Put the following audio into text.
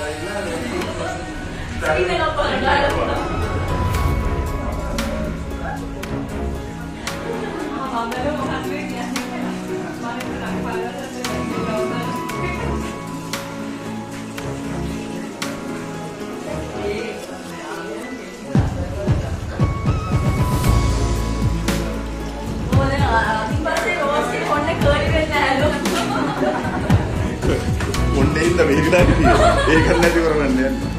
Monday in the vehicle, they can let you run.